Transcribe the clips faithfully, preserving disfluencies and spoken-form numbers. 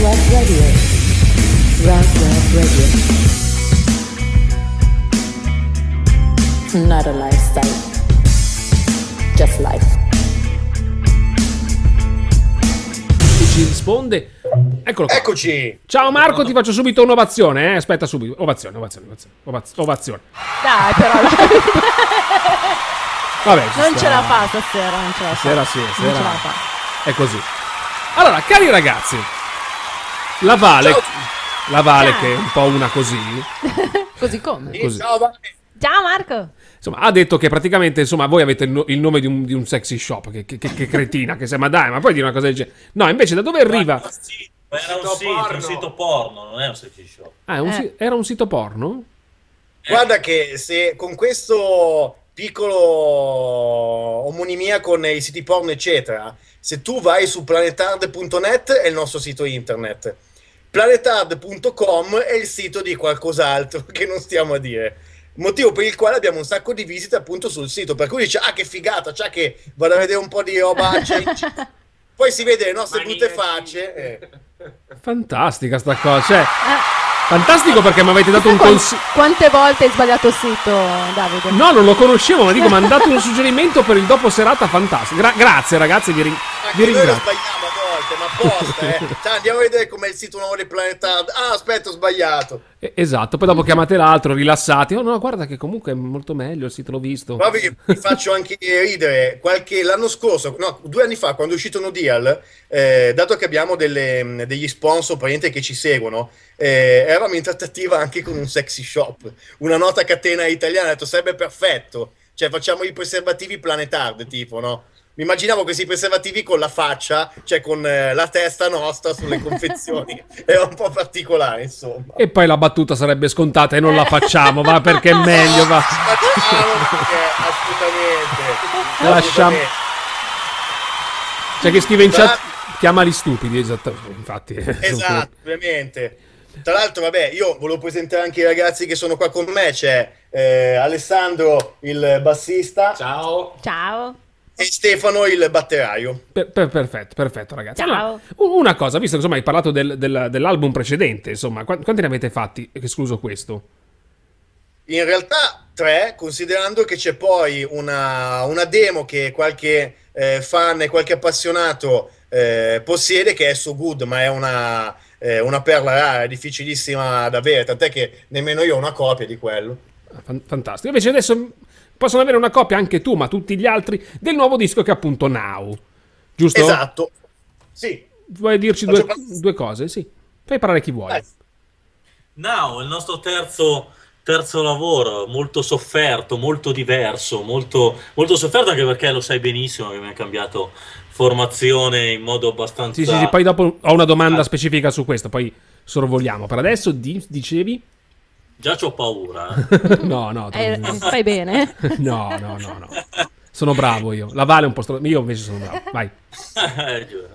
Web Radio. Rock Web Radio. Not a lifestyle, just life. Ci risponde. Eccolo qua. Eccoci. Ciao Marco, ti faccio subito un'ovazione, eh? Aspetta subito. Ovazione, ovazione, ovazione. ovaz- Ovazione. Dai, però. Vabbè, ci Non sta. ce la fa stasera, non ce la fa. Sera sì, Non sera ce la fa. è così. Allora, cari ragazzi, la Vale, Ciao. la Vale Ciao. che è un po' una così, Così come? così. Ciao, Vale. Ciao Marco. Insomma, ha detto che praticamente, insomma, voi avete il, no- il nome di un, di un sexy shop, che, che, che- che cretina, che sei, ma dai, ma poi dire una cosa del genere. No, invece da dove arriva? Era un sito, era un Sito sito, porno. un sito porno, non è un sexy shop. Ah, è un Eh. si- era un sito porno? Guarda che se con questo piccolo omonimia con i siti porno eccetera, se tu vai su planetard punto net è il nostro sito internet, planetard punto com è il sito di qualcos'altro che non stiamo a dire, motivo per il quale abbiamo un sacco di visite appunto sul sito, per cui dice ah che figata, cioè che vado a vedere un po' di roba, cioè, poi si vede le nostre brutte facce, eh. Fantastica sta cosa, cioè, fantastico perché mi avete dato un Quan- consiglio. Quante volte hai sbagliato il sito, Davide? No, non lo conoscevo, ma dico, mi hanno dato un suggerimento per il dopo serata fantastico. Gra- grazie ragazzi, vi, ring- vi Anche noi lo ringrazio. sbagliamo a volte, ma apposta, eh. Cioè, andiamo a vedere com'è il sito nuovo di Planetard. Ah, aspetta, ho sbagliato. Eh, Esatto, poi dopo chiamate l'altro, rilassati. Oh no, guarda che comunque è molto meglio il sito, l'ho visto. Proprio che vi faccio anche ridere. Qualche l'anno scorso, no, due anni fa, quando è uscito No Deal, eh, dato che abbiamo delle- degli sponsor praticamente che ci seguono, eh, eravamo in trattativa anche con un sexy shop, una nota catena italiana. Ha detto sarebbe perfetto, cioè facciamo i preservativi Planetard, tipo, no? Mi immaginavo questi preservativi con la faccia, cioè con eh, la testa nostra sulle confezioni. Era un po' particolare, insomma. E poi la battuta sarebbe scontata e non la facciamo, va perché è meglio, va. Facciamo perché, assolutamente. Lasciamo- assolutamente. C'è chi scrive in Tra- chat, chiamali stupidi, esattamente, infatti. Esatto, ovviamente. Tra l'altro, vabbè, io volevo presentare anche i ragazzi che sono qua con me. C'è eh, Alessandro, il bassista, Ciao. Ciao. e Stefano, il batteraio. Per- per- perfetto, perfetto ragazzi. Ciao. Allora, u- una cosa, visto che insomma hai parlato del- del- dell'album precedente, insomma, qua- quanti ne avete fatti, escluso questo? In realtà tre, considerando che c'è poi una, una demo che qualche eh, fan e qualche appassionato eh, possiede, che è So Good, ma è una, eh, una perla rara, è difficilissima da avere, tant'è che nemmeno io ho una copia di quello. Fan- Fantastico. Invece adesso possono avere una copia anche tu, ma tutti gli altri, del nuovo disco che è appunto Now. Giusto? Esatto. Sì. Vuoi dirci Faccio due, par- due cose? Sì. Fai parlare chi vuoi. Eh, Now, il nostro terzo, terzo lavoro, molto sofferto, molto diverso, molto, molto sofferto anche perché lo sai benissimo che mi ha cambiato formazione in modo abbastanza... Sì, sì, sì, poi dopo ho una domanda specifica su questo, poi sorvoliamo. Per adesso di- dicevi? Già c'ho paura. eh. No, no, Eh, no, fai bene. no, no, no, no. Sono bravo io. La Vale è un po' stro- io invece sono bravo. Vai. Eh, giuro,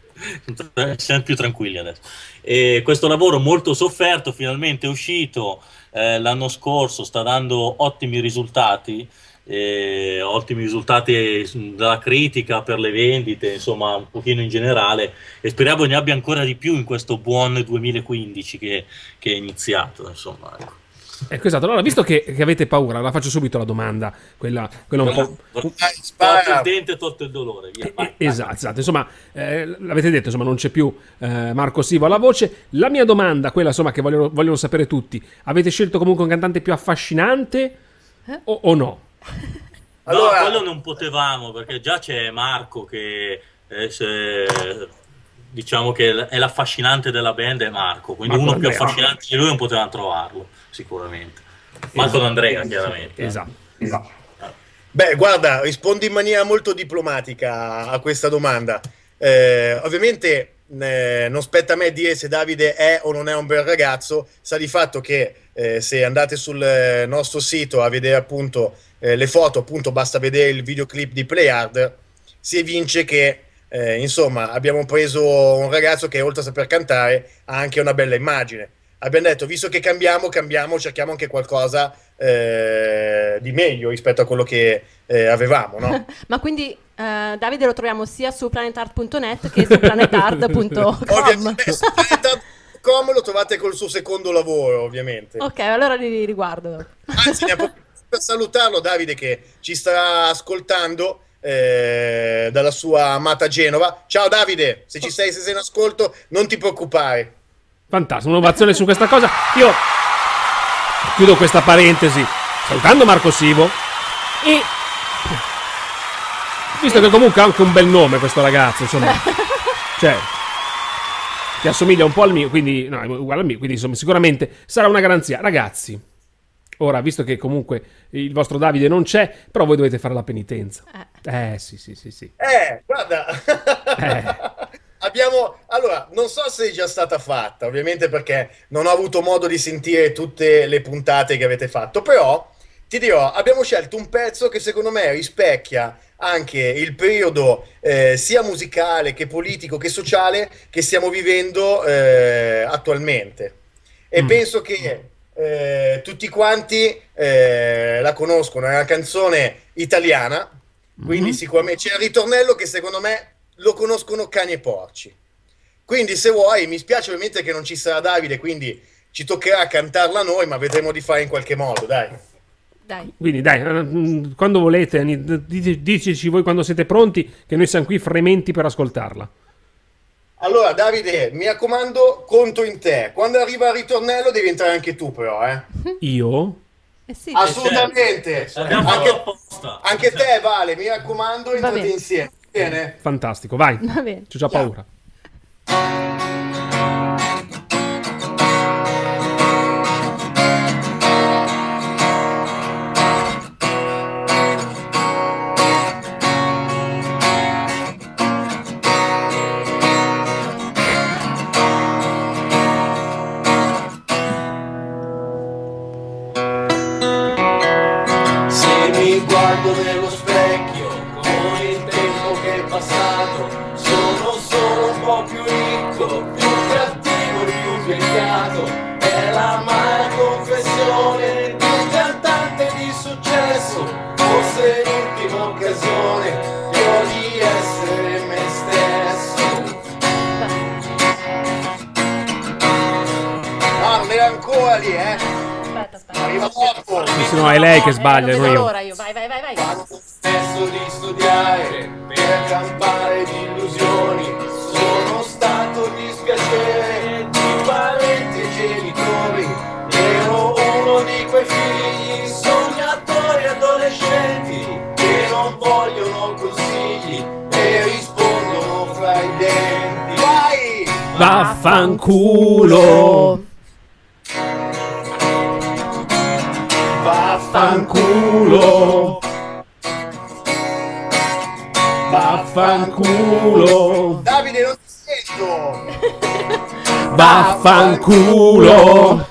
ok. Siamo più tranquilli adesso. E questo lavoro molto sofferto finalmente è uscito eh, l'anno scorso, sta dando ottimi risultati, eh, ottimi risultati dalla critica, per le vendite, insomma un pochino in generale, e speriamo ne abbia ancora di più in questo buon duemilaquindici che, che è iniziato, insomma, ecco. Ecco, esatto. Allora, visto che, che avete paura, la faccio subito la domanda, quella, quella un po'... Dai, Tolto spara. il dente, tolto il dolore, via, vai, vai. Esatto, esatto. Insomma, eh, l'avete detto, insomma, non c'è più eh, Marco Sivo alla voce. La mia domanda, quella insomma che vogliono, vogliono sapere tutti, avete scelto comunque un cantante più affascinante o, o no? Allora- No, quello non potevamo, perché già c'è Marco che eh, se- diciamo che è l'affascinante della band, è Marco, quindi Marco uno più D'Andrea. affascinante di lui non potevamo trovarlo, sicuramente. Marco D'Andrea, chiaramente. Esatto. Beh, guarda, rispondo in maniera molto diplomatica a questa domanda. Eh, ovviamente eh, non spetta a me dire se Davide è o non è un bel ragazzo, sa di fatto che eh, se andate sul eh, nostro sito a vedere appunto eh, le foto, appunto basta vedere il videoclip di Playhard, si evince che eh, insomma abbiamo preso un ragazzo che oltre a saper cantare ha anche una bella immagine. abbiamo detto, visto che cambiamo, cambiamo, cerchiamo anche qualcosa eh, di meglio rispetto a quello che eh, avevamo, no? Ma quindi eh, Davide lo troviamo sia su planetart punto net che su planetard punto com. Ovviamente su planetart punto com lo trovate col suo secondo lavoro, ovviamente. Ok, allora li riguardo. Anzi, ne approfitto per salutarlo, Davide, che ci sta ascoltando eh, dalla sua amata Genova. Ciao Davide, se ci sei, se sei in ascolto, non ti preoccupare. Fantastico, un'ovazione su questa cosa. Io chiudo questa parentesi salutando Marco Sivo e visto che comunque ha anche un bel nome questo ragazzo, insomma, cioè che assomiglia un po' al mio, quindi no, è uguale al mio, quindi insomma sicuramente sarà una garanzia. Ragazzi, ora, visto che comunque il vostro Davide non c'è, però voi dovete fare la penitenza. Eh, eh sì, sì, sì, sì. Eh, guarda. Eh. Abbiamo, allora, non so se è già stata fatta, ovviamente perché non ho avuto modo di sentire tutte le puntate che avete fatto, però ti dirò, abbiamo scelto un pezzo che secondo me rispecchia anche il periodo eh, sia musicale che politico che sociale che stiamo vivendo eh, attualmente. E mm. penso che eh, tutti quanti eh, la conoscono, è una canzone italiana, quindi mm. sicuramente c'è il ritornello che secondo me lo conoscono cani e porci. Quindi se vuoi, mi spiace ovviamente che non ci sarà Davide, quindi ci toccherà cantarla noi, ma vedremo di fare in qualche modo, dai. Dai. Quindi dai, quando volete, diteci voi quando siete pronti, che noi siamo qui frementi per ascoltarla. Allora Davide, mi raccomando, conto in te. Quando arriva il ritornello devi entrare anche tu però, eh. Io? Eh sì. Assolutamente. Certo. Anche, anche te, Vale, mi raccomando, entrate insieme. Bene. Fantastico, vai. Va bene. C'ho già paura. Se mi guardo nello specchio con il tempo che è passato, sono solo un po' più ricco, più cattivo, più peccato. È l'amara confessione di un cantante di successo, forse l'ultima occasione che ho di essere me stesso. Ah, non era ancora lì, eh. Aspetta, aspetta. Arriva dopo. Se no è lei che sbaglia, eh, non non vedo io. l'ora io. Vai, vai, vai, vai. Quando stesso di studiare per campare di illusioni, sono stato dispiacere di parenti e genitori. Ero uno di quei figli sognatori adolescenti che non vogliono consigli e rispondono fra i denti. Vai! Vaffanculo. Vaffanculo. Vaffanculo. Davide, non ti sento. Vaffanculo.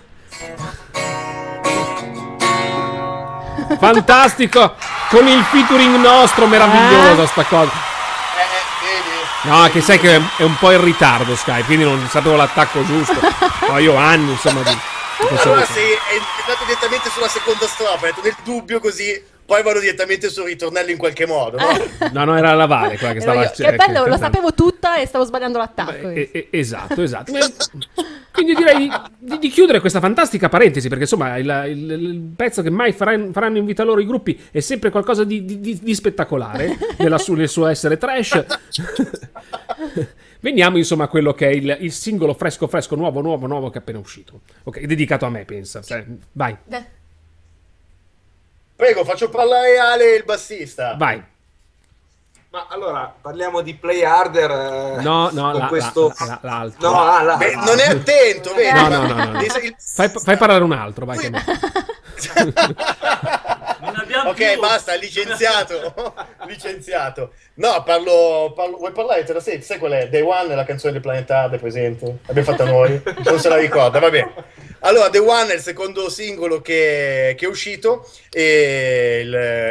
Fantastico. Con il featuring nostro, meravigliosa sta cosa. Eh, vedi? No, che sai che è un po' in ritardo Sky, quindi non sapevo l'attacco giusto. No, io ho anni, insomma, di... Allora sei è andato direttamente sulla seconda strofa, hai detto nel dubbio così, poi vado direttamente sul ritornello in qualche modo, no? No, no, era la Vale quella che stava... Ero io. Che bello, lo sapevo tutta e stavo sbagliando l'attacco. Eh, eh, esatto, esatto. Quindi direi di, di chiudere questa fantastica parentesi, perché insomma il, il, il pezzo che mai faranno, faranno in vita loro i gruppi è sempre qualcosa di, di, di spettacolare nella su, nel suo essere trash. Veniamo insomma a quello che è il, il singolo fresco fresco, nuovo nuovo nuovo che è appena uscito. Ok, dedicato a me, pensa. Cioè, vai. Beh. Prego, faccio parlare Ale, il bassista. Vai. Ma allora, parliamo di Play Harder. Eh, No, no, con la, questo... la, la, l'altro. No, ah, la- Beh, non è attento, vedi? No, no, no, no, no. Il- Fai, fai parlare un altro, vai. Che... Non abbiamo Ok, più. basta, licenziato. Licenziato. No, parlo, parlo. Vuoi parlare? Te la sei? Sai qual è? Day One, la canzone del Planetard, è presente? L'abbiamo fatta noi. Non se la ricorda, va bene. Allora, Day One è il secondo singolo che, che è uscito. E il,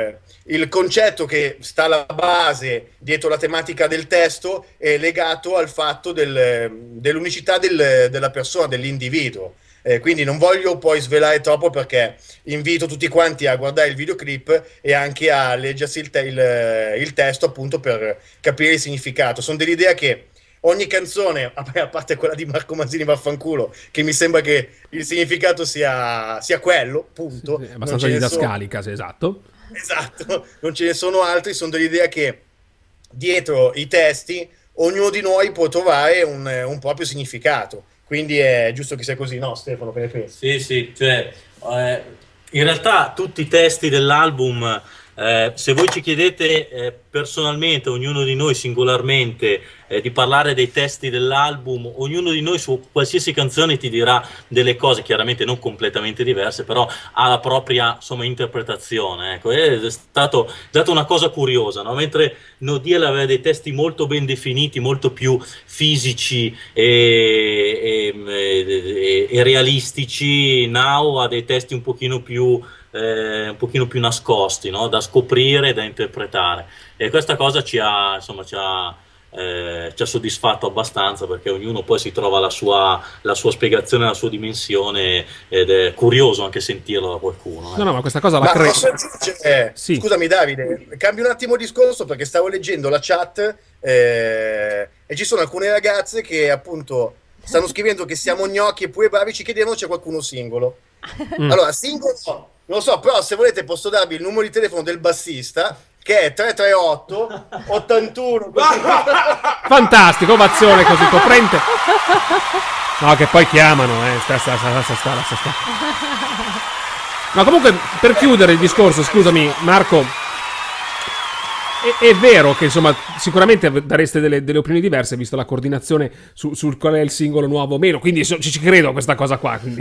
il concetto che sta alla base dietro la tematica del testo è legato al fatto del, dell'unicità del, della persona, dell'individuo. Eh, quindi non voglio poi svelare troppo, perché invito tutti quanti a guardare il videoclip e anche a leggersi il, te il, il testo, appunto, per capire il significato. Sono dell'idea che ogni canzone, a parte quella di Marco Manzini vaffanculo, che mi sembra che il significato sia, sia quello, punto. Sì, abbastanza didascalica, sì, esatto. Esatto, non ce ne sono altri. Sono dell'idea che dietro i testi ognuno di noi può trovare un, un proprio significato, quindi è giusto che sia così, no Stefano? Che ne pensi? Sì, sì, cioè, eh, in realtà tutti i testi dell'album, eh, se voi ci chiedete eh, personalmente, ognuno di noi singolarmente, eh, di parlare dei testi dell'album, ognuno di noi su qualsiasi canzone ti dirà delle cose, chiaramente non completamente diverse, però ha la propria, insomma, interpretazione. Ecco. È stato, è stata una cosa curiosa, no? Mentre No Deal aveva dei testi molto ben definiti, molto più fisici e, e, e, e realistici, Now ha dei testi un pochino più Eh, un pochino più nascosti, no? Da scoprire e da interpretare, e questa cosa ci ha, insomma, ci ha, eh, ci ha soddisfatto abbastanza, perché ognuno poi si trova la sua, la sua spiegazione, la sua dimensione, ed è curioso anche sentirlo da qualcuno. Eh. No, no, ma questa cosa la Ma credo. posso aggiungere- Sì. Scusami Davide, cambio un attimo discorso, perché stavo leggendo la chat eh, e ci sono alcune ragazze che appunto stanno scrivendo che siamo gnocchi e pure bravi, ci chiedevano se c'è qualcuno singolo. Mm. Allora, singolo no, non lo so, però se volete posso darvi il numero di telefono del bassista, che è tre tre otto ottantuno. Fantastico, ovazione così coprente. No, che poi chiamano, eh. Sta, sta, sta, sta, sta, sta, sta. No, comunque, per chiudere il discorso, scusami, Marco, è, è vero che, insomma, sicuramente dareste delle, delle opinioni diverse, visto la coordinazione su, sul qual è il singolo nuovo o meno, quindi so, ci, ci credo a questa cosa qua, quindi.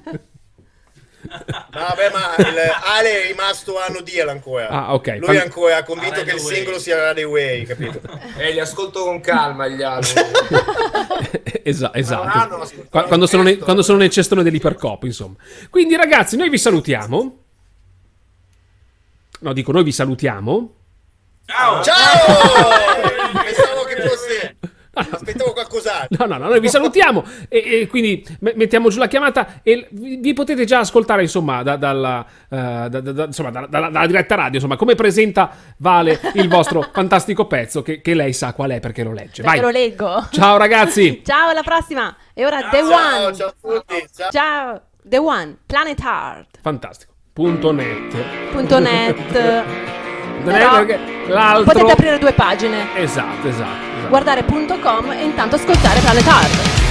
Vabbè, ma il, Ale è rimasto a No Deal ancora. Ah, ok. Lui è Fan- ancora convinto Ah, che il Way. singolo sia Rade Way, capito? Eh, li ascolto con calma gli album. Esa- non esatto. hanno ascoltato Qua- quando, il sono nel, testo. quando sono nel cestone dell'ipercop, insomma. Quindi, ragazzi, noi vi salutiamo. No, dico, noi vi salutiamo. Ciao! Ciao! Pensavo che fosse... Aspettavo qualcos'altro. No, no, no, noi vi salutiamo e, e quindi me- mettiamo giù la chiamata e vi, vi potete già ascoltare, insomma, da- dalla, eh, da- da- da- insomma, dalla, dalla- dalla diretta radio, insomma, come presenta Vale il vostro fantastico pezzo che, che lei sa qual è perché lo legge. Perché Vai. lo leggo. Ciao ragazzi. Ciao, alla prossima. E ora The Ciao, One. ciao a tutti. Ciao. Ciao, The One, Planet Heart. Fantastico. Punto net. Punto net. Non è Però perché l'altro... potete aprire due pagine. Esatto, esatto, esatto. Guardare punto com e intanto ascoltare Planet Heart.